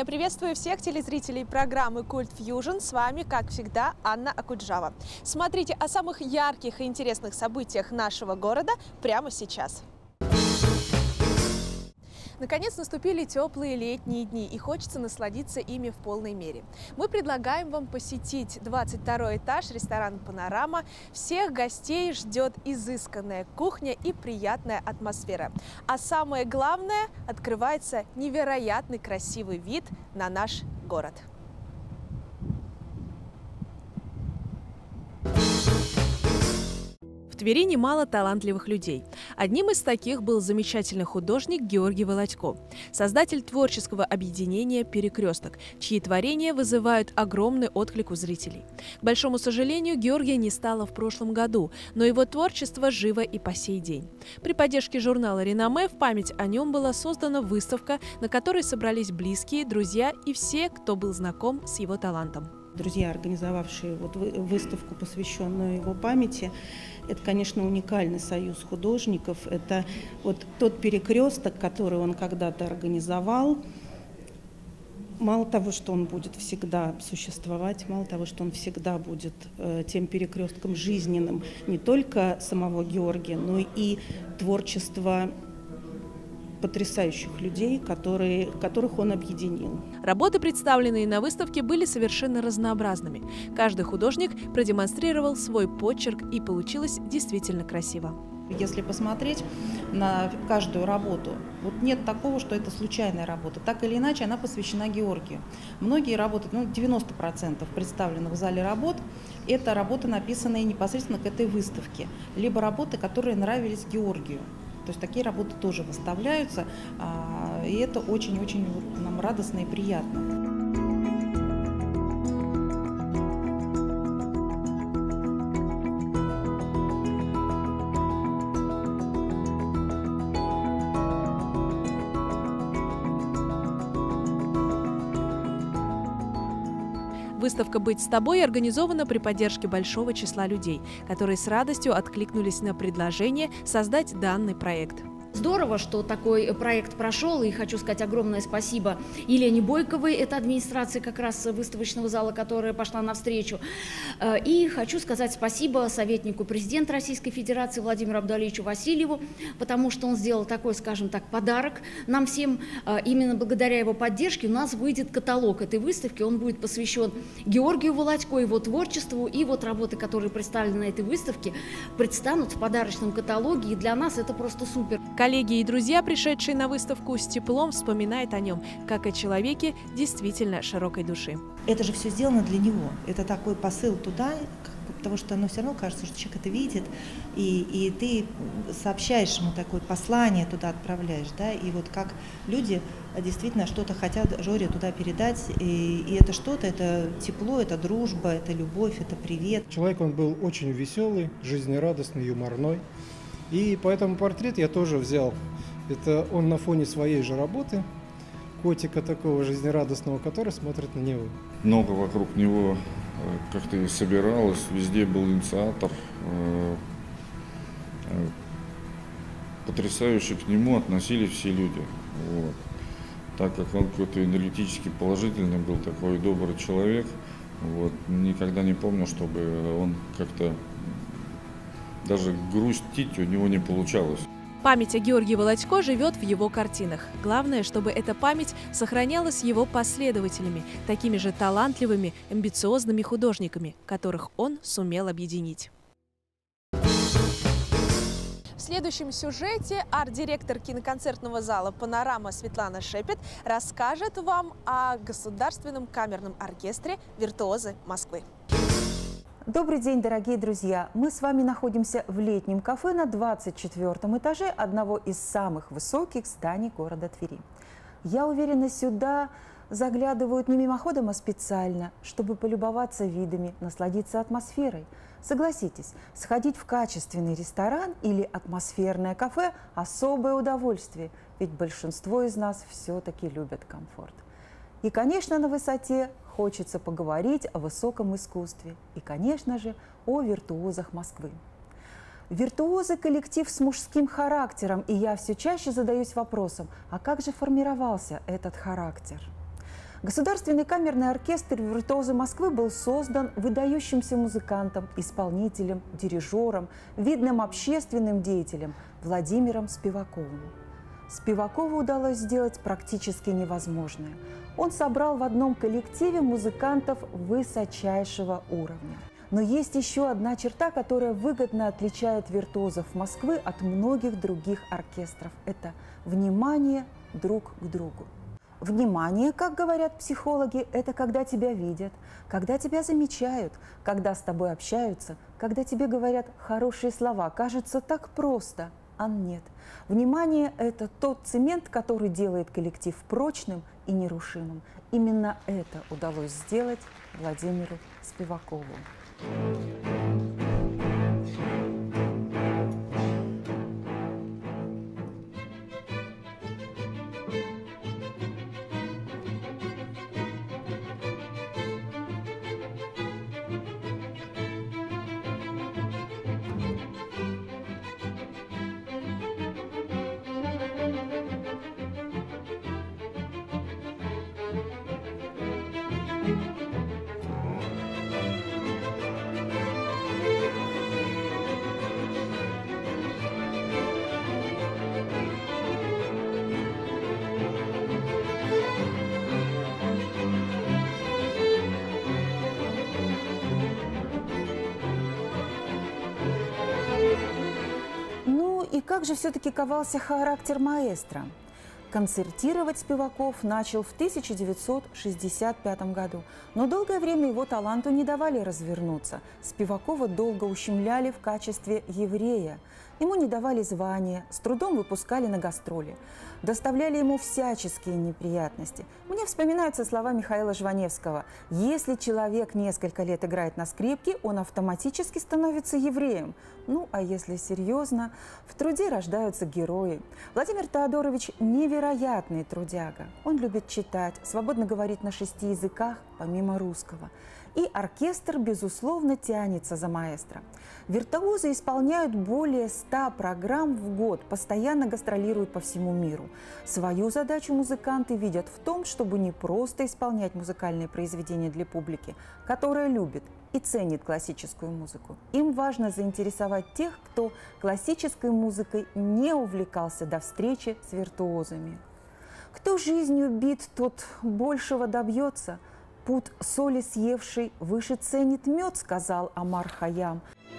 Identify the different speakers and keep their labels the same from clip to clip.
Speaker 1: Я приветствую всех телезрителей программы «Культ Фьюжн». С вами, как всегда, Анна Акуджава. Смотрите о самых ярких и интересных событиях нашего города прямо сейчас. Наконец наступили теплые летние дни, и хочется насладиться ими в полной мере. Мы предлагаем вам посетить 22-й этаж ресторана «Панорама». Всех гостей ждет изысканная кухня и приятная атмосфера. А самое главное, открывается невероятный красивый вид на наш город. В Твери немало талантливых людей. Одним из таких был замечательный художник Георгий Володько, создатель творческого объединения «Перекресток», чьи творения вызывают огромный отклик у зрителей. К большому сожалению, Георгия не стало в прошлом году, но его творчество живо и по сей день. При поддержке журнала «Реноме» в память о нем была создана выставка, на которой собрались близкие, друзья и все, кто был знаком с его талантом.
Speaker 2: Друзья, организовавшие выставку, посвященную его памяти, это, конечно, уникальный союз художников. Это тот перекресток, который он когда-то организовал. Мало того, что он будет всегда существовать, мало того, что он всегда будет тем перекрестком жизненным не только самого Георгия, но и творчества потрясающих людей, которых он объединил.
Speaker 1: Работы, представленные на выставке, были совершенно разнообразными. Каждый художник продемонстрировал свой почерк, и получилось действительно красиво.
Speaker 3: Если посмотреть на каждую работу, нет такого, что это случайная работа. Так или иначе, она посвящена Георгию. Многие работы, 90% представленных в зале работ, это работы, написанные непосредственно к этой выставке, либо работы, которые нравились Георгию. То есть такие работы тоже выставляются, и это очень-очень нам радостно и приятно.
Speaker 1: Выставка «Быть с тобой» организована при поддержке большого числа людей, которые с радостью откликнулись на предложение создать данный проект.
Speaker 4: Здорово, что такой проект прошел, и хочу сказать огромное спасибо Елене Бойковой, это администрация как раз выставочного зала, которая пошла навстречу. И хочу сказать спасибо советнику президента Российской Федерации Владимиру Абдуалиевичу Васильеву, потому что он сделал такой, скажем так, подарок нам всем. Именно благодаря его поддержке у нас выйдет каталог этой выставки, он будет посвящен Георгию Володько, его творчеству, и работы, которые представлены на этой выставке, предстанут в подарочном каталоге, и для нас это просто супер.
Speaker 1: Коллеги и друзья, пришедшие на выставку, с теплом вспоминают о нем, как о человеке действительно широкой души.
Speaker 5: Это же все сделано для него. Это такой посыл туда, потому что все равно кажется, что человек это видит, и ты сообщаешь ему такое послание, туда отправляешь, да, и как люди действительно что-то хотят Жоре туда передать, и это что-то, это тепло, это дружба, это любовь, это привет.
Speaker 6: Человек, он был очень веселый, жизнерадостный, юморной. И поэтому портрет я тоже взял. Это он на фоне своей же работы, котика такого жизнерадостного, который смотрит на него.
Speaker 7: Много вокруг него как-то и собиралось, везде был инициатор. Потрясающе к нему относились все люди. Так как он какой-то энергетически положительный был, такой добрый человек, никогда не помню, чтобы он как-то даже грустить у него не получалось.
Speaker 1: Память о Георгии Володько живет в его картинах. Главное, чтобы эта память сохранялась его последователями, такими же талантливыми, амбициозными художниками, которых он сумел объединить. В следующем сюжете арт-директор киноконцертного зала «Панорама» Светлана Шепет расскажет вам о Государственном камерном оркестре «Виртуозы Москвы».
Speaker 8: Добрый день, дорогие друзья! Мы с вами находимся в летнем кафе на 24 этаже одного из самых высоких зданий города Твери. Я уверена, сюда заглядывают не мимоходом, а специально, чтобы полюбоваться видами, насладиться атмосферой. Согласитесь, сходить в качественный ресторан или атмосферное кафе – особое удовольствие, ведь большинство из нас все-таки любят комфорт. И, конечно, на высоте хочется поговорить о высоком искусстве и, конечно же, о виртуозах Москвы. Виртуозы – коллектив с мужским характером, и я все чаще задаюсь вопросом, а как же формировался этот характер? Государственный камерный оркестр «Виртуозы Москвы» был создан выдающимся музыкантом, исполнителем, дирижером, видным общественным деятелем Владимиром Спиваковым. Спивакову удалось сделать практически невозможное. Он собрал в одном коллективе музыкантов высочайшего уровня. Но есть еще одна черта, которая выгодно отличает «Виртуозов Москвы» от многих других оркестров. Это внимание друг к другу. Внимание, как говорят психологи, это когда тебя видят, когда тебя замечают, когда с тобой общаются, когда тебе говорят хорошие слова. Кажется так просто, а нет. Внимание – это тот цемент, который делает коллектив прочным и нерушимым. Именно это удалось сделать Владимиру Спивакову. И как же все-таки ковался характер маэстро? Концертировать Спиваков начал в 1965 году, но долгое время его таланту не давали развернуться. Спивакова долго ущемляли в качестве еврея. Ему не давали звания, с трудом выпускали на гастроли, доставляли ему всяческие неприятности. Мне вспоминаются слова Михаила Жваневского: «Если человек несколько лет играет на скрипке, он автоматически становится евреем». Ну, а если серьезно, в труде рождаются герои. Владимир Теодорович – невероятный трудяга. Он любит читать, свободно говорит на 6 языках, помимо русского. И оркестр, безусловно, тянется за маэстро. Виртуозы исполняют более 100 программ в год, постоянно гастролируют по всему миру. Свою задачу музыканты видят в том, чтобы не просто исполнять музыкальные произведения для публики, которая любит и ценит классическую музыку. Им важно заинтересовать тех, кто классической музыкой не увлекался до встречи с виртуозами. Кто жизнью бит, тот большего добьется. Пуд соли съевший выше ценит мед, сказал Омар Хайям.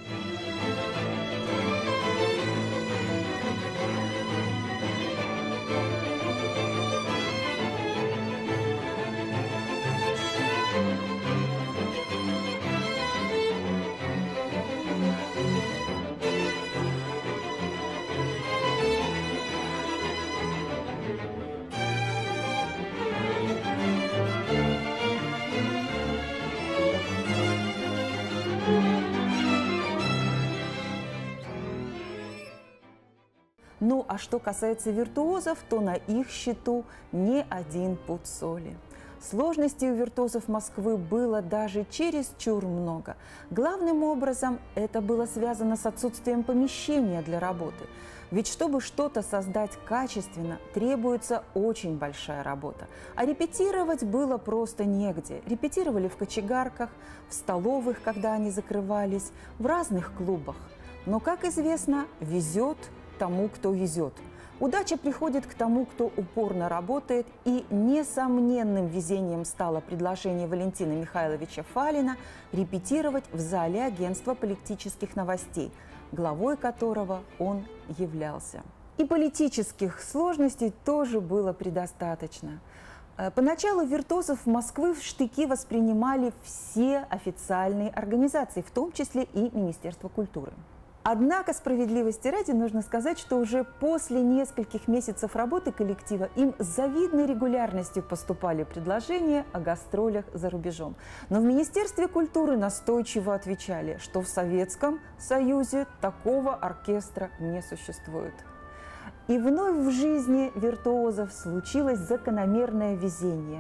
Speaker 8: Ну, а что касается виртуозов, то на их счету не один пуд соли. Сложностей у виртуозов Москвы было даже чересчур много. Главным образом это было связано с отсутствием помещения для работы. Ведь чтобы что-то создать качественно, требуется очень большая работа. А репетировать было просто негде. Репетировали в кочегарках, в столовых, когда они закрывались, в разных клубах. Но, как известно, везет тому, кто везет. Удача приходит к тому, кто упорно работает, и несомненным везением стало предложение Валентина Михайловича Фалина репетировать в зале агентства политических новостей, главой которого он являлся. И политических сложностей тоже было предостаточно. Поначалу виртуозов Москвы в штыки воспринимали все официальные организации, в том числе и Министерство культуры. Однако, справедливости ради, нужно сказать, что уже после нескольких месяцев работы коллектива им с завидной регулярностью поступали предложения о гастролях за рубежом. Но в Министерстве культуры настойчиво отвечали, что в Советском Союзе такого оркестра не существует. И вновь в жизни виртуозов случилось закономерное везение.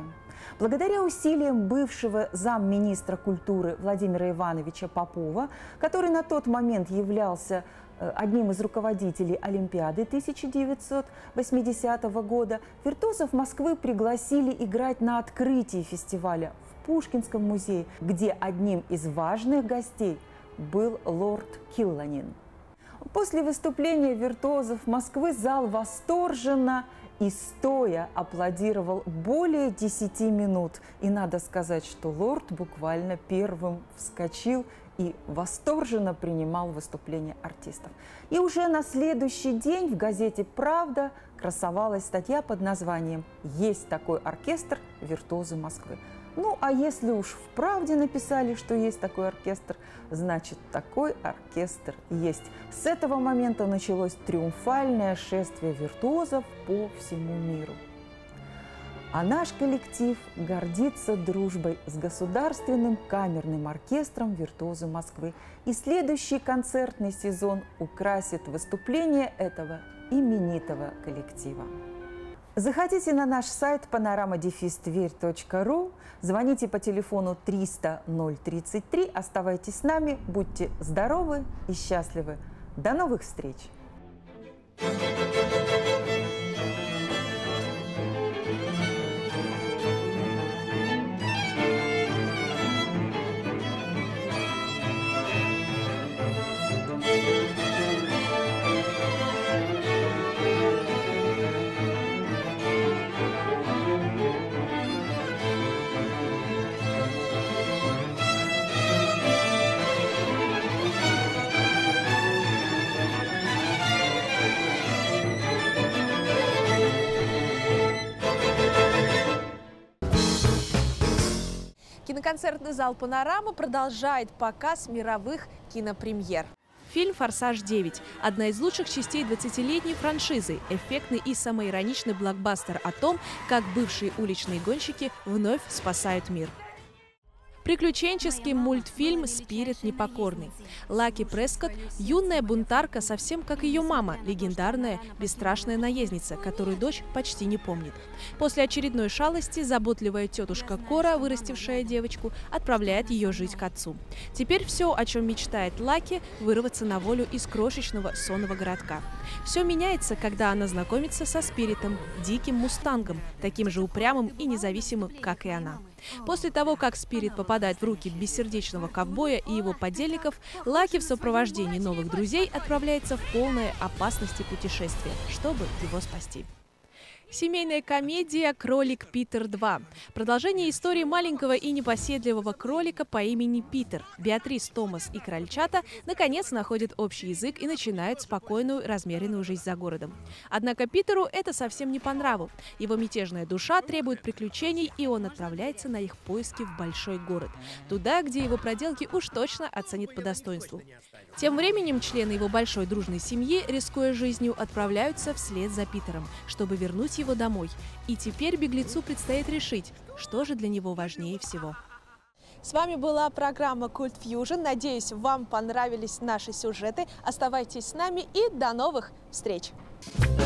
Speaker 8: Благодаря усилиям бывшего замминистра культуры Владимира Ивановича Попова, который на тот момент являлся одним из руководителей Олимпиады 1980 года, виртуозов Москвы пригласили играть на открытии фестиваля в Пушкинском музее, где одним из важных гостей был лорд Килланин. После выступления виртуозов Москвы зал восторженно и стоя аплодировал более 10 минут. И надо сказать, что лорд буквально первым вскочил и восторженно принимал выступления артистов. И уже на следующий день в газете «Правда» красовалась статья под названием «Есть такой оркестр «Виртуозы Москвы». Ну, а если уж в «Правде» написали, что есть такой оркестр, значит, такой оркестр есть. С этого момента началось триумфальное шествие виртуозов по всему миру. А наш коллектив гордится дружбой с Государственным камерным оркестром «Виртуозы Москвы». И следующий концертный сезон украсит выступление этого именитого коллектива. Заходите на наш сайт panorama-tver.ru, звоните по телефону 300 033, оставайтесь с нами, будьте здоровы и счастливы. До новых встреч!
Speaker 1: Киноконцертный зал «Панорама» продолжает показ мировых кинопремьер. Фильм «Форсаж 9» – одна из лучших частей 20-летней франшизы, эффектный и самоироничный блокбастер о том, как бывшие уличные гонщики вновь спасают мир. Приключенческий мультфильм «Спирит непокорный». Лаки Прескотт – юная бунтарка, совсем как ее мама, легендарная, бесстрашная наездница, которую дочь почти не помнит. После очередной шалости заботливая тетушка Кора, вырастившая девочку, отправляет ее жить к отцу. Теперь все, о чем мечтает Лаки – вырваться на волю из крошечного сонного городка. Все меняется, когда она знакомится со Спиритом, диким мустангом, таким же упрямым и независимым, как и она. После того, как Спирит попадает в руки бессердечного ковбоя и его подельников, Лаки в сопровождении новых друзей отправляется в полное опасности путешествие, чтобы его спасти. Семейная комедия «Кролик Питер 2». Продолжение истории маленького и непоседливого кролика по имени Питер. Беатрис, Томас и крольчата наконец находят общий язык и начинают спокойную, размеренную жизнь за городом. Однако Питеру это совсем не по нраву. Его мятежная душа требует приключений, и он отправляется на их поиски в большой город. Туда, где его проделки уж точно оценят по достоинству. Тем временем члены его большой дружной семьи, рискуя жизнью, отправляются вслед за Питером, чтобы вернуть его домой. И теперь беглецу предстоит решить, что же для него важнее всего. С вами была программа Cult Fusion. Надеюсь, вам понравились наши сюжеты. Оставайтесь с нами и до новых встреч!